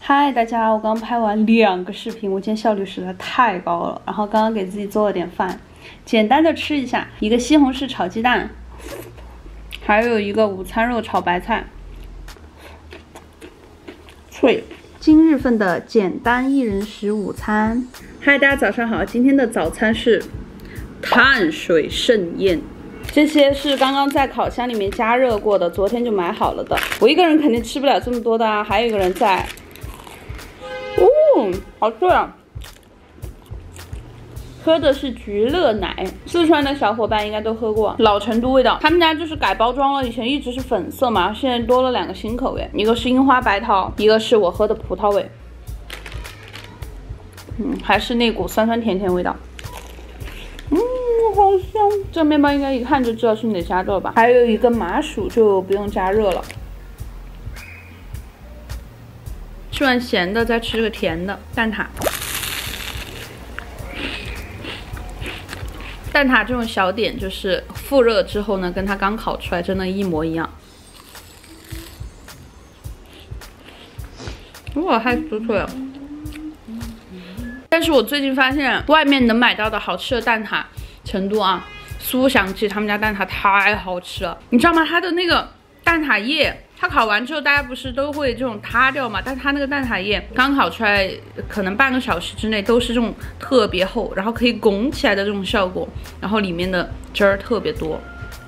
嗨，大家，我刚拍完2个视频，我今天效率实在太高了。然后刚刚给自己做了点饭，简单的吃一下，一个西红柿炒鸡蛋，还有一个午餐肉炒白菜，脆。今日份的简单1人食午餐。嗨，大家早上好，今天的早餐是碳水盛宴。这些是刚刚在烤箱里面加热过的，昨天就买好了的。我一个人肯定吃不了这么多的啊，还有一个人在。好吃啊！喝的是菊乐奶，四川的小伙伴应该都喝过，老成都味道。他们家就是改包装了，以前一直是粉色嘛，现在多了2个新口味，一个是樱花白桃，一个是我喝的葡萄味。还是那股酸酸甜甜味道。好香！这面包应该一看就知道是哪家的吧？还有一个麻薯就不用加热了。吃完咸的，再吃个甜的蛋挞。蛋挞这种小点，就是复热之后呢，跟它刚烤出来真的一模一样。哇，太酥脆了！但是我最近发现，外面能买到的好吃的蛋挞，成都啊，苏祥记他们家蛋挞太好吃了，你知道吗？它的那个蛋挞液。它烤完之后，大家不是都会这种塌掉嘛？但它那个蛋挞液刚烤出来，可能半个小时之内都是这种特别厚，然后可以拱起来的这种效果，然后里面的汁儿特别多。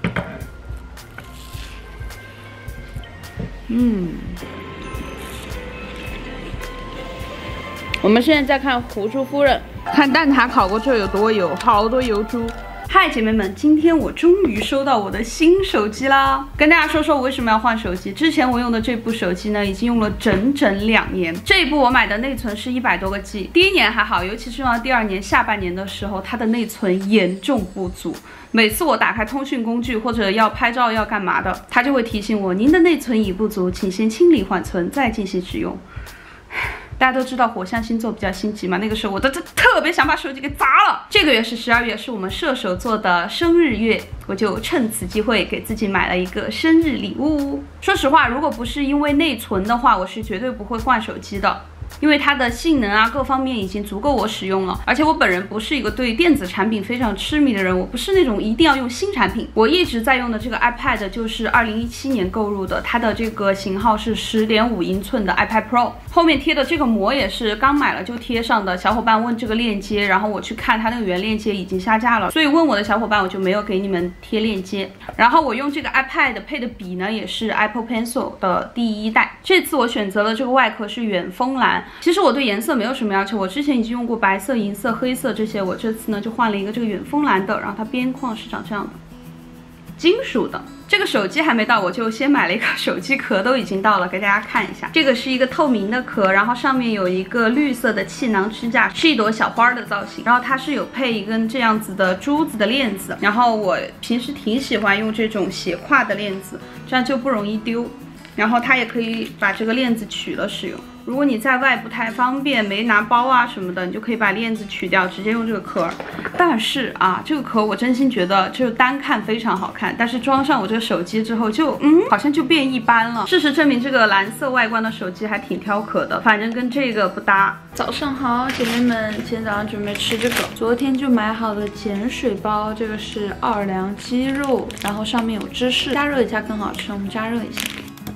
我们现在在看《胡珠夫人》，看蛋挞烤过之后有多油，好多油珠。嗨，姐妹们，今天我终于收到我的新手机啦！跟大家说说我为什么要换手机。之前我用的这部手机呢，已经用了整整2年。这一部我买的内存是100多个 G， 第1年还好，尤其是用到第2年下半年的时候，它的内存严重不足。每次我打开通讯工具或者要拍照要干嘛的，它就会提醒我，您的内存已不足，请先清理缓存，再进行使用。大家都知道火象星座比较心急嘛，那个时候我特别想把手机给砸了。这个月是12月，是我们射手座的生日月，我就趁此机会给自己买了一个生日礼物。说实话，如果不是因为内存的话，我是绝对不会换手机的。因为它的性能啊各方面已经足够我使用了，而且我本人不是一个对电子产品非常痴迷的人，我不是那种一定要用新产品。我一直在用的这个 iPad 就是2017年购入的，它的这个型号是10.5英寸的 iPad Pro， 后面贴的这个膜也是刚买了就贴上的。小伙伴问这个链接，然后我去看它那个原链接已经下架了，所以问我的小伙伴我就没有给你们贴链接。然后我用这个 iPad 配的笔呢，也是 Apple Pencil 的第1代。这次我选择了这个外壳是远峰蓝。其实我对颜色没有什么要求，我之前已经用过白色、银色、黑色这些，我这次呢就换了一个这个远峰蓝的，然后它边框是长这样的，金属的。这个手机还没到，我就先买了一个手机壳，都已经到了，给大家看一下。这个是一个透明的壳，然后上面有一个绿色的气囊支架，是一朵小花的造型，然后它是有配一根这样子的珠子的链子，然后我平时挺喜欢用这种斜挎的链子，这样就不容易丢。然后它也可以把这个链子取了使用。如果你在外不太方便，没拿包啊什么的，你就可以把链子取掉，直接用这个壳。但是啊，这个壳我真心觉得就单看非常好看，但是装上我这个手机之后就好像就变一般了。事实证明，这个蓝色外观的手机还挺挑壳的，反正跟这个不搭。早上好，姐妹们，今天早上准备吃这个，昨天就买好了碱水包，这个是奥尔良鸡肉，然后上面有芝士，加热一下更好吃，我们加热一下。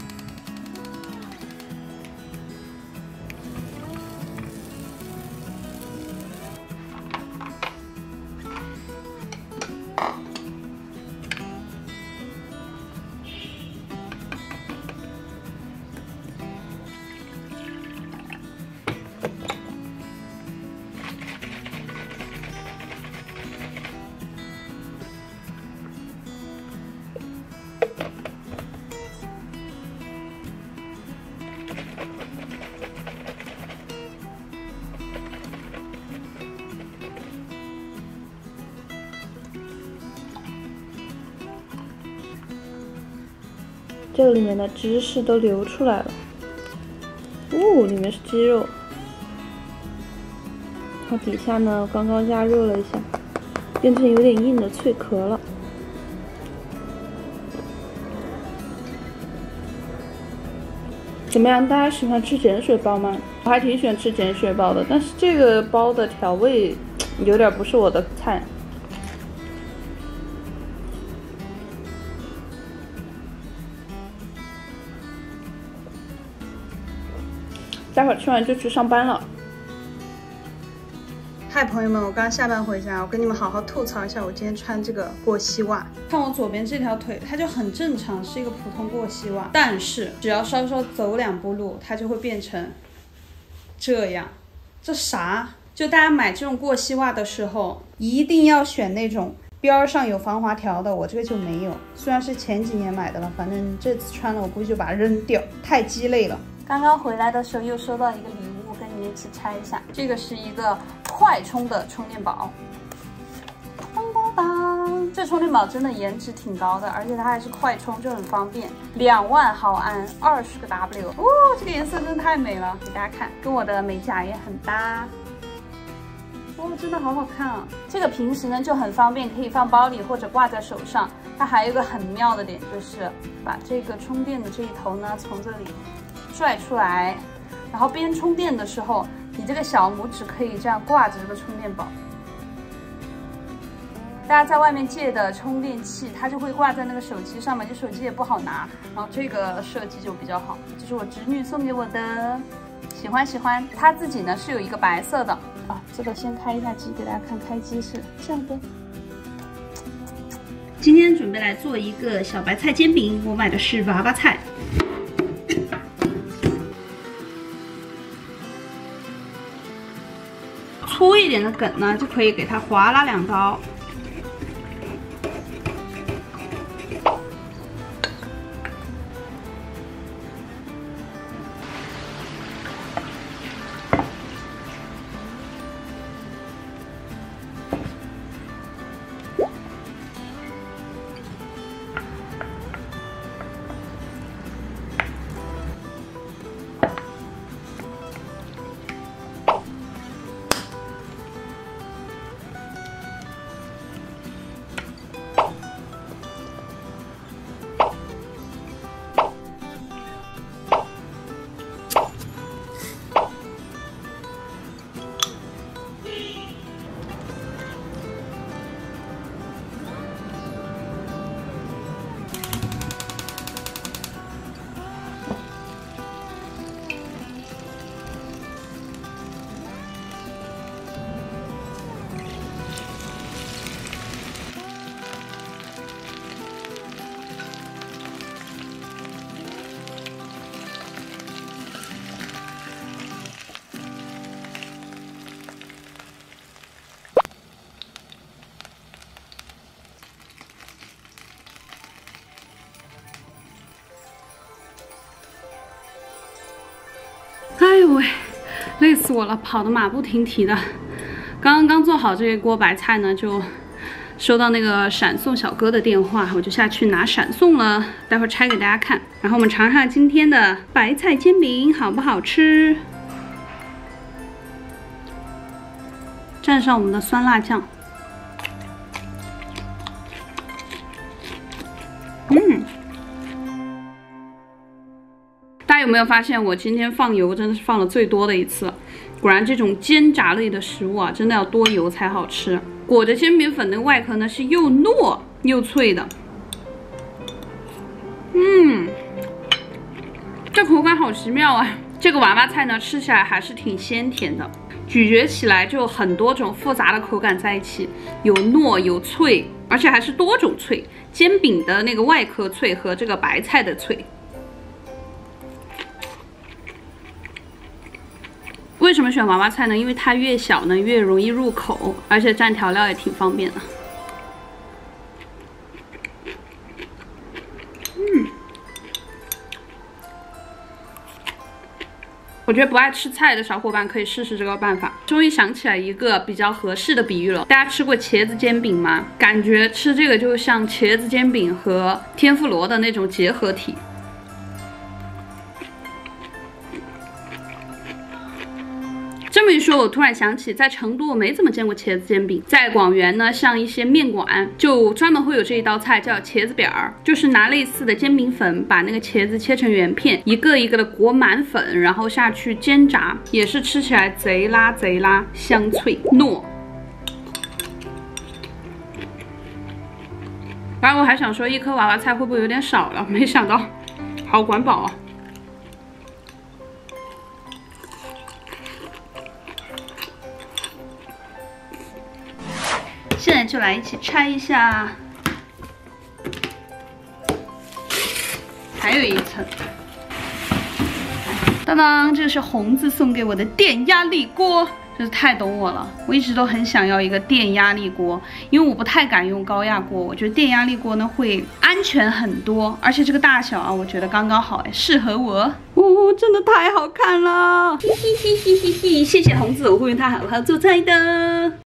这个里面的芝士都流出来了，里面是鸡肉，它底下呢刚刚加热了一下，变成有点硬的脆壳了。 怎么样？大家喜欢吃碱水包吗？我还挺喜欢吃碱水包的，但是这个包的调味有点不是我的菜。待会儿吃完就去上班了。嗨，朋友们，我刚下班回家，我跟你们好好吐槽一下我今天穿这个过膝袜。看我左边这条腿，它就很正常，是一个普通过膝袜，但是只要稍稍走2步路，它就会变成这样。这啥？就大家买这种过膝袜的时候，一定要选那种边上有防滑条的，我这个就没有。虽然是前几年买的了，反正这次穿了，我估计就把它扔掉，太鸡肋了。刚刚回来的时候又收到一个礼物，跟你们一起拆一下。这个是一个快充的充电宝。当当当，这充电宝真的颜值挺高的，而且它还是快充，就很方便。2万毫安，20个 W。哦，这个颜色真的太美了，给大家看，跟我的美甲也很搭。哦，真的好好看啊！这个平时呢就很方便，可以放包里或者挂在手上。它还有一个很妙的点，就是把这个充电的这一头呢从这里拽出来，然后边充电的时候，你这个小拇指可以这样挂着这个充电宝。大家在外面借的充电器，它就会挂在那个手机上面，就手机也不好拿。然后这个设计就比较好，这是我侄女送给我的，喜欢喜欢。它自己呢是有一个白色的啊，这个先开一下机给大家看，开机是这样的。今天准备来做一个小白菜煎饼，我买的是娃娃菜。粗一点的梗呢，就可以给它划拉2刀。哎呦喂，累死我了，跑得马不停蹄的。刚做好这一锅白菜呢，就收到那个闪送小哥的电话，我就下去拿闪送了，待会儿拆给大家看。然后我们尝尝今天的白菜煎饼好不好吃，蘸上我们的酸辣酱。大家有没有发现我今天放油真的是放了最多的一次？果然这种煎炸类的食物啊，真的要多油才好吃。裹着煎饼粉的外壳呢是又糯又脆的，这口感好奇妙啊！这个娃娃菜呢吃起来还是挺鲜甜的，咀嚼起来就有很多种复杂的口感在一起，有糯有脆，而且还是多种脆，煎饼的那个外壳脆和这个白菜的脆。为什么选娃娃菜呢？因为它越小呢越容易入口，而且蘸调料也挺方便的。我觉得不爱吃菜的小伙伴可以试试这个办法。终于想起来一个比较合适的比喻了，大家吃过茄子煎饼吗？感觉吃这个就像茄子煎饼和天妇罗的那种结合体。这这么一说，我突然想起，在成都我没怎么见过茄子煎饼。在广元呢，像一些面馆就专门会有这一道菜，叫茄子扁儿，就是拿类似的煎饼粉，把那个茄子切成圆片，一个一个的裹满粉，然后下去煎炸，也是吃起来贼拉香脆糯。然后我还想说，一颗娃娃菜会不会有点少了？没想到，好管饱啊！现在就来一起拆一下，还有一层。当当，这是红子送给我的电压力锅，真是太懂我了。我一直都很想要一个电压力锅，因为我不太敢用高压锅，我觉得电压力锅呢会安全很多，而且这个大小啊，我觉得刚刚好，哎，适合我。哦，真的太好看了，嘿嘿嘿嘿嘿嘿！谢谢红子，我会用它好好做菜的。